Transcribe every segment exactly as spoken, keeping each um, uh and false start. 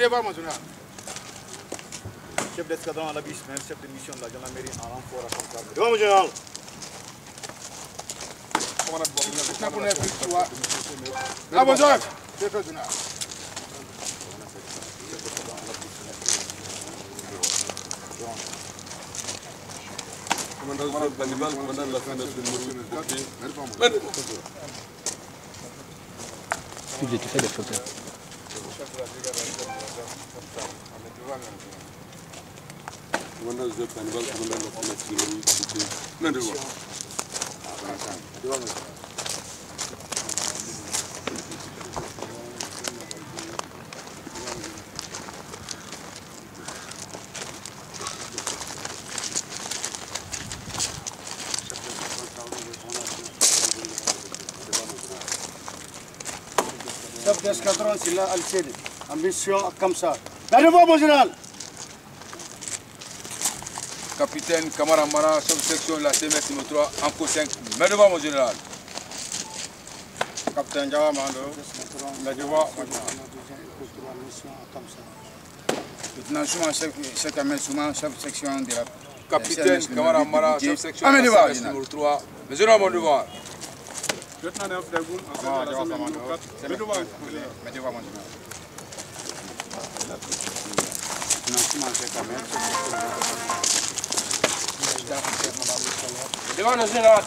devoir, mon général. Chef d'escadron à la bise, chef de mission de la gendarmerie en renfort à Kamsar. Devant, mon général. Ah, bonjour. Chef de général. Commandant Banival, commandant de la Fédération de J'ai fait des photos. Commandant Joseph Banival, commandant de la Fédération de chef d'escadron, c'est là, Al-Sidi, en mission à Kamsar. Gardez-vous, mon général. Capitaine Kamara Mara, chef de section de la C M S numéro trois, en cours cinq. Mets devant, mon général. Capitaine Jawa Mando. Mets devant, mon général. Lieutenant Souma, chef chef de section de la... Capitaine Kamara Mara, chef de section de la C M S numéro trois. Mets devant, mon devoir. Lieutenant Néof Dagoun, enseignant de la C M S numéro quatre. Mets devant, mon général. Mets devant, mon général. Lieutenant Souma, chef de section Devant, mon général.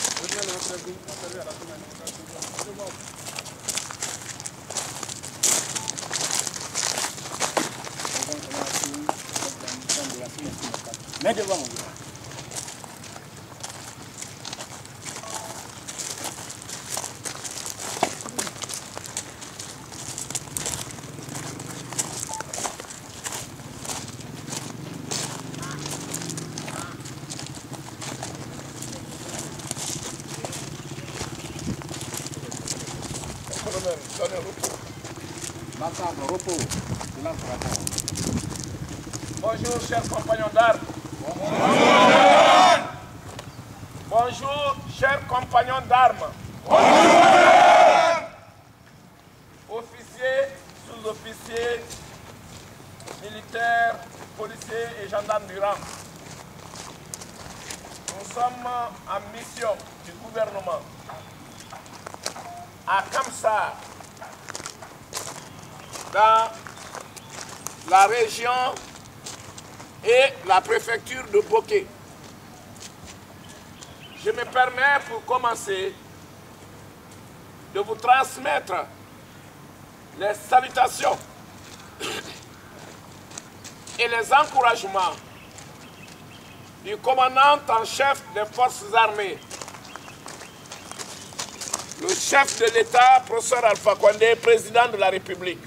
Mets devant, mon général. Bonjour, chers compagnons d'armes. Bonjour, chers compagnons d'armes. Officiers, sous-officiers, militaires, policiers et gendarmes du rang. Nous sommes en mission du gouvernement à Kamsar, dans la région et la préfecture de Boké. Je me permets pour commencer de vous transmettre les salutations et les encouragements du commandant en chef des forces armées, le chef de l'État, professeur Alpha Condé, président de la République.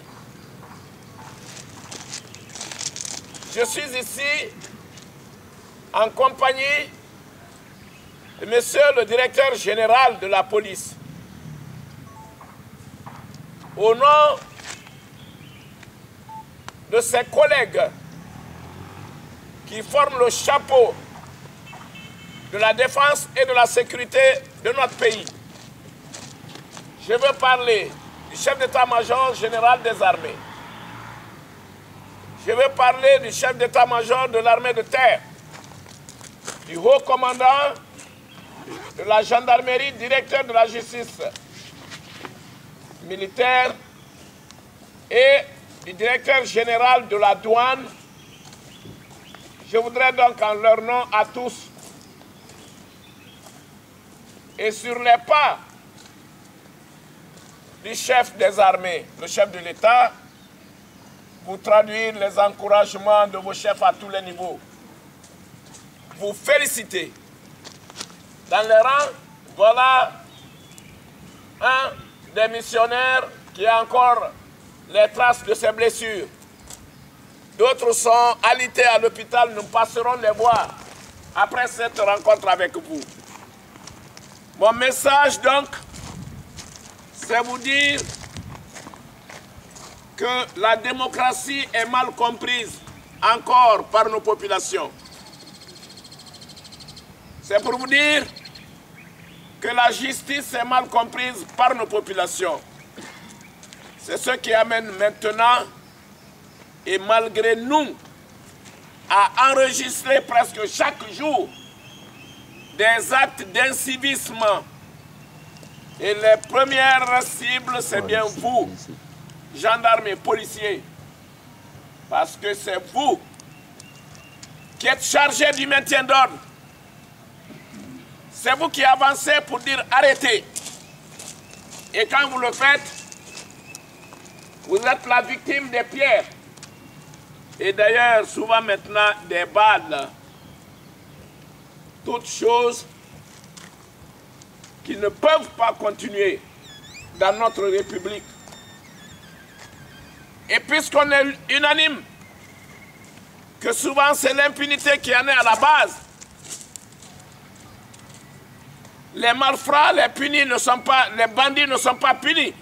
Je suis ici en compagnie de monsieur le directeur général de la police. Au nom de ses collègues qui forment le chapeau de la défense et de la sécurité de notre pays, je veux parler du chef d'état-major général des armées. Je veux parler du chef d'état-major de l'armée de terre, du haut commandant de la gendarmerie, directeur de la justice militaire et du directeur général de la douane. Je voudrais donc en leur nom à tous et sur les pas du chef des armées, le chef de l'État, vous traduire les encouragements de vos chefs à tous les niveaux. Vous féliciter. Dans les rangs, voilà un des missionnaires qui a encore les traces de ses blessures. D'autres sont alités à l'hôpital, nous passerons les voir après cette rencontre avec vous. Mon message donc, c'est vous dire que la démocratie est mal comprise encore par nos populations. C'est pour vous dire que la justice est mal comprise par nos populations. C'est ce qui amène maintenant et malgré nous, a enregistré presque chaque jour des actes d'incivisme. Et les premières cibles, c'est bien vous, gendarmes et policiers. Parce que c'est vous qui êtes chargés du maintien d'ordre. C'est vous qui avancez pour dire arrêtez. Et quand vous le faites, vous êtes la victime des pierres. Et d'ailleurs, souvent maintenant, des balles. Toutes choses qui ne peuvent pas continuer dans notre République. Et puisqu'on est unanime, que souvent c'est l'impunité qui en est à la base, les malfrats, les punis ne sont pas, les bandits ne sont pas punis.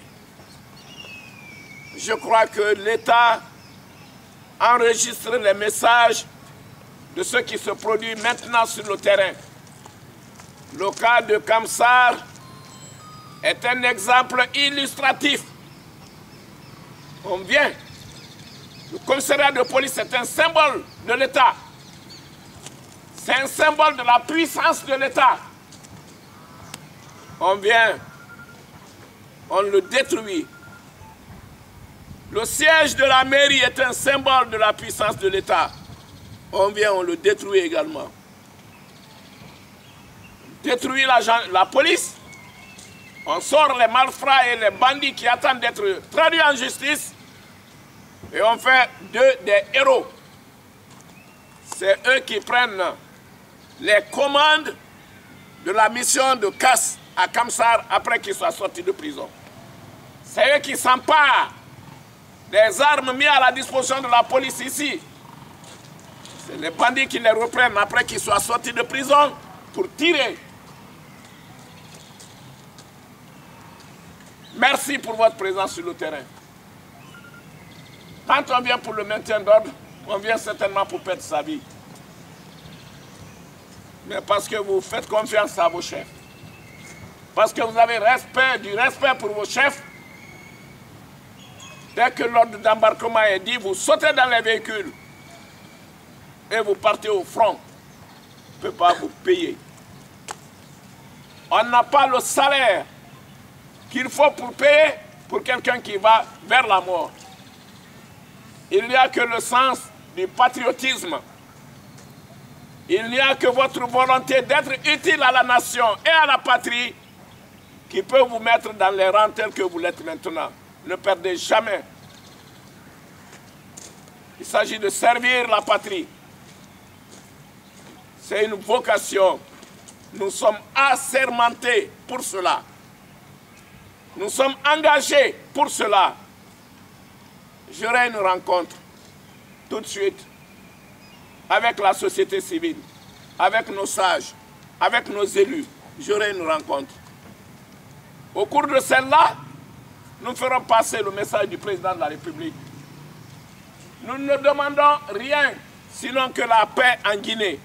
Je crois que l'État enregistre les messages de ce qui se produit maintenant sur le terrain. Le cas de Kamsar est un exemple illustratif. On vient. Le commissariat de police est un symbole de l'État. C'est un symbole de la puissance de l'État. On vient, on le détruit. Le siège de la mairie est un symbole de la puissance de l'État. On vient, on le détruit également. Détruit la, la police. On sort les malfrats et les bandits qui attendent d'être traduits en justice. Et on fait d'eux des héros. C'est eux qui prennent les commandes de la mission de casse à Kamsar après qu'il soit sorti de prison. C'est eux qui s'emparent des armes mises à la disposition de la police ici. C'est les bandits qui les reprennent après qu'ils soient sortis de prison pour tirer. Merci pour votre présence sur le terrain. Quand on vient pour le maintien d'ordre, on vient certainement pour perdre sa vie. Mais parce que vous faites confiance à vos chefs. Parce que vous avez respect, du respect pour vos chefs. Dès que l'ordre d'embarquement est dit, vous sautez dans les véhicules et vous partez au front. On ne peut pas vous payer. On n'a pas le salaire qu'il faut pour payer pour quelqu'un qui va vers la mort. Il n'y a que le sens du patriotisme. Il n'y a que votre volonté d'être utile à la nation et à la patrie qui peut vous mettre dans les rangs tels que vous l'êtes maintenant. Ne perdez jamais. Il s'agit de servir la patrie. C'est une vocation. Nous sommes assermentés pour cela. Nous sommes engagés pour cela. J'aurai une rencontre tout de suite avec la société civile, avec nos sages, avec nos élus. J'aurai une rencontre. Au cours de celle-là, nous ferons passer le message du président de la République. Nous ne demandons rien sinon que la paix en Guinée.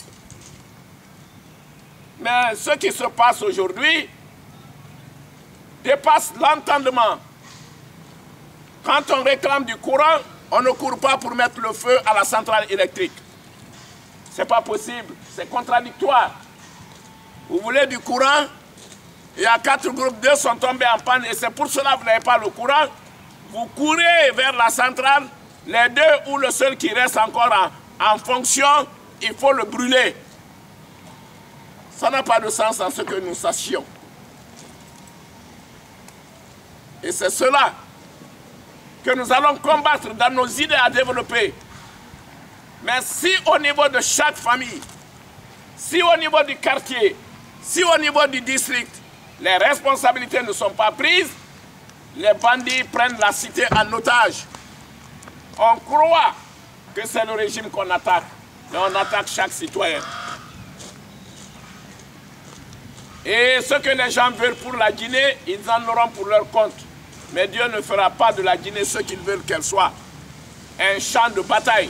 Mais ce qui se passe aujourd'hui dépasse l'entendement. Quand on réclame du courant, on ne court pas pour mettre le feu à la centrale électrique. Ce n'est pas possible, c'est contradictoire. Vous voulez du courant, il y a quatre groupes, deux sont tombés en panne et c'est pour cela que vous n'avez pas le courant. Vous courez vers la centrale, les deux ou le seul qui reste encore en, en fonction, il faut le brûler. Ça n'a pas de sens en ce que nous sachions. Et c'est cela que nous allons combattre dans nos idées à développer. Mais si au niveau de chaque famille, si au niveau du quartier, si au niveau du district, les responsabilités ne sont pas prises, les bandits prennent la cité en otage. On croit que c'est le régime qu'on attaque, mais on attaque chaque citoyen. Et ce que les gens veulent pour la Guinée, ils en auront pour leur compte. Mais Dieu ne fera pas de la Guinée ce qu'ils veulent qu'elle soit. Un champ de bataille.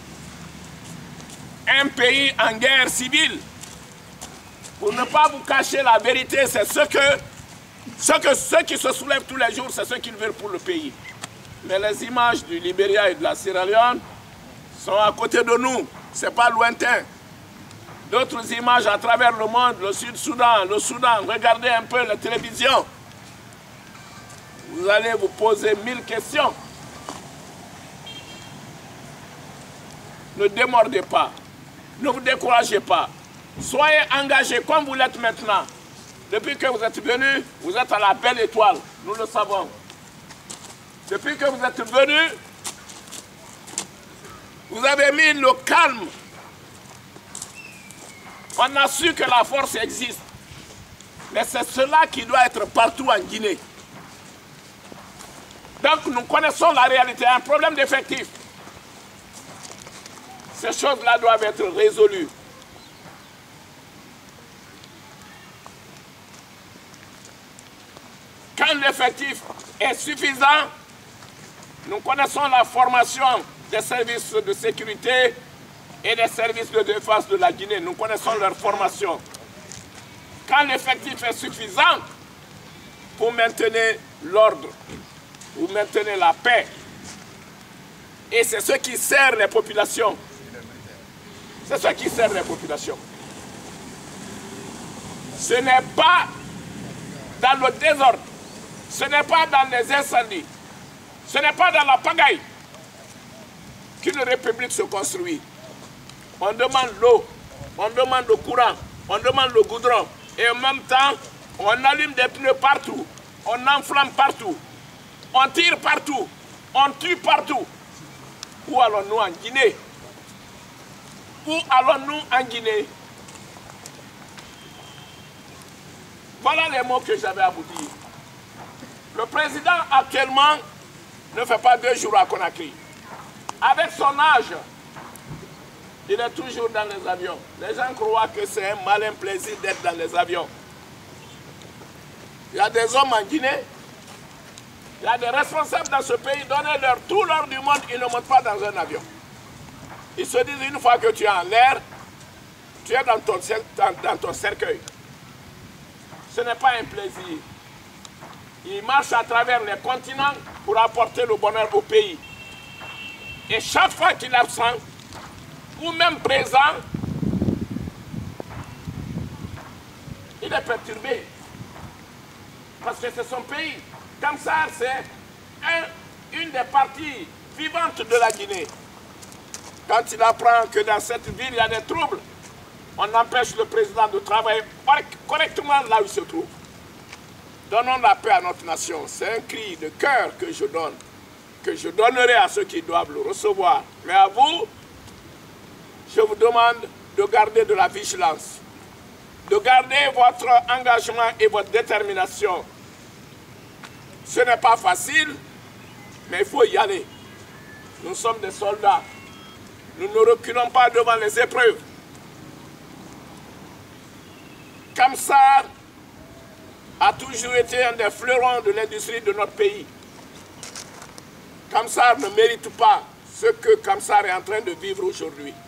Un pays en guerre civile. Pour ne pas vous cacher la vérité, c'est ce que, ce que ceux qui se soulèvent tous les jours, c'est ce qu'ils veulent pour le pays. Mais les images du Libéria et de la Sierra Leone sont à côté de nous, ce n'est pas lointain. D'autres images à travers le monde, le Sud-Soudan, le Soudan, regardez un peu la télévision. Vous allez vous poser mille questions. Ne démordez pas, ne vous découragez pas. Soyez engagés comme vous l'êtes maintenant. Depuis que vous êtes venus, vous êtes à la belle étoile, nous le savons. Depuis que vous êtes venus, vous avez mis le calme. On a su que la force existe. Mais c'est cela qui doit être partout en Guinée. Donc nous connaissons la réalité, un problème d'effectif. Ces choses-là doivent être résolues. Quand l'effectif est suffisant, nous connaissons la formation des services de sécurité et des services de défense de la Guinée. Nous connaissons leur formation. Quand l'effectif est suffisant pour maintenir l'ordre, pour maintenir la paix, et c'est ce qui sert les populations. C'est ce qui sert les populations. Ce n'est pas dans le désordre, ce n'est pas dans les incendies, ce n'est pas dans la pagaille qu'une république se construit. On demande l'eau, on demande le courant, on demande le goudron, et en même temps, on allume des pneus partout, on enflamme partout, on tire partout, on tue partout. Où allons-nous en Guinée? Où allons-nous en Guinée? Voilà les mots que j'avais à vous dire. Le président actuellement ne fait pas deux jours à Conakry. Avec son âge, il est toujours dans les avions. Les gens croient que c'est un malin plaisir d'être dans les avions. Il y a des hommes en Guinée, il y a des responsables dans ce pays, donnez-leur tout l'or du monde, ils ne montent pas dans un avion. Ils se disent une fois que tu es en l'air, tu es dans ton, dans, dans ton cercueil. Ce n'est pas un plaisir. Ils marchent à travers les continents pour apporter le bonheur au pays. Et chaque fois qu'il est absent, ou même présent, il est perturbé. Parce que c'est son pays. Comme ça, c'est un, une des parties vivantes de la Guinée. Quand il apprend que dans cette ville, il y a des troubles, on empêche le président de travailler correctement là où il se trouve. Donnons la paix à notre nation. C'est un cri de cœur que je donne, que je donnerai à ceux qui doivent le recevoir. Mais à vous, je vous demande de garder de la vigilance, de garder votre engagement et votre détermination. Ce n'est pas facile, mais il faut y aller. Nous sommes des soldats. Nous ne reculons pas devant les épreuves. Kamsar a toujours été un des fleurons de l'industrie de notre pays. Kamsar ne mérite pas ce que Kamsar est en train de vivre aujourd'hui.